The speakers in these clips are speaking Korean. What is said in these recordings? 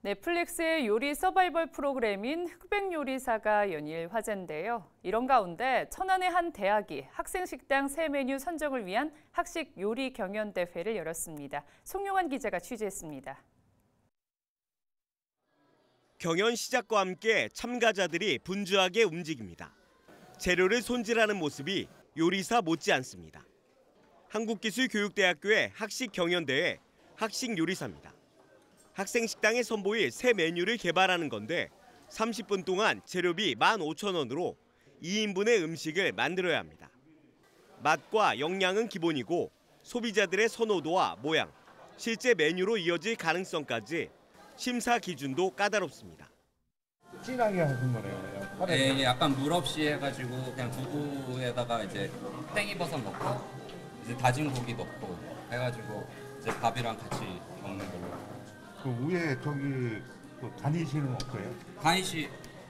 넷플릭스의 요리 서바이벌 프로그램인 흑백요리사가 연일 화제인데요. 이런 가운데 천안의 한 대학이 학생 식당 새 메뉴 선정을 위한 학식 요리 경연 대회를 열었습니다. 송용환 기자가 취재했습니다. 경연 시작과 함께 참가자들이 분주하게 움직입니다. 재료를 손질하는 모습이 요리사 못지않습니다. 한국기술교육대학교의 학식 경연대회 학식 요리사입니다. 학생 식당에 선보일 새 메뉴를 개발하는 건데 30분 동안 재료비 15,000원으로 2인분의 음식을 만들어야 합니다. 맛과 영양은 기본이고 소비자들의 선호도와 모양, 실제 메뉴로 이어질 가능성까지 심사 기준도 까다롭습니다. 진하게 하신 거네요. 네, 약간 물 없이 해가지고 그냥 두부에다가 이제 땡이버섯 넣고 이제 다진 고기 넣고 해가지고 이제 밥이랑 같이 먹는 걸로. 그 위에 저기 그 가니쉬는 없어요? 가니쉬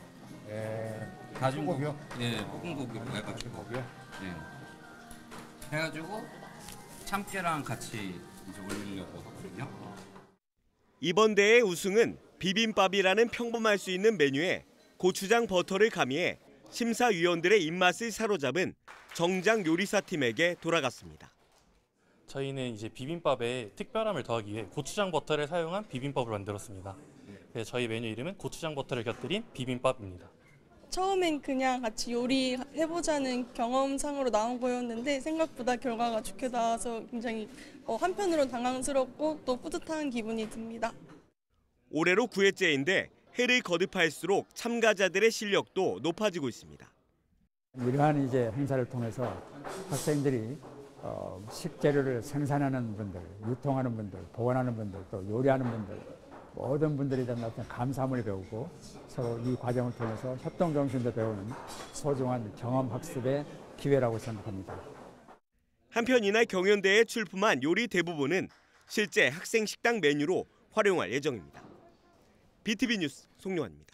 다진 소고기요? 예, 볶은 고기로 해가지고. 소고기요? 예. 해가지고 참깨랑 같이 이제 올리려고 하거든요. 이번 대회 우승은 비빔밥이라는 평범할 수 있는 메뉴에 고추장 버터를 가미해 심사위원들의 입맛을 사로잡은 정장 요리사 팀에게 돌아갔습니다. 저희는 이제 비빔밥에 특별함을 더하기 위해 고추장 버터를 사용한 비빔밥을 만들었습니다. 그래서 저희 메뉴 이름은 고추장 버터를 곁들인 비빔밥입니다. 처음엔 그냥 같이 요리해보자는 경험상으로 나온 거였는데 생각보다 결과가 좋게 나와서 굉장히 한편으로는 당황스럽고 또 뿌듯한 기분이 듭니다. 올해로 9회째인데 해를 거듭할수록 참가자들의 실력도 높아지고 있습니다. 이러한 이제 행사를 통해서 학생들이 식재료를 생산하는 분들, 유통하는 분들, 보관하는 분들, 또 요리하는 분들, 모든 분들에 대한 어떤 감사함을 배우고 서로 이 과정을 통해서 협동 정신도 배우는 소중한 경험 학습의 기회라고 생각합니다. 한편 이날 경연대회에 출품한 요리 대부분은 실제 학생 식당 메뉴로 활용할 예정입니다. BTV 뉴스 송용환입니다.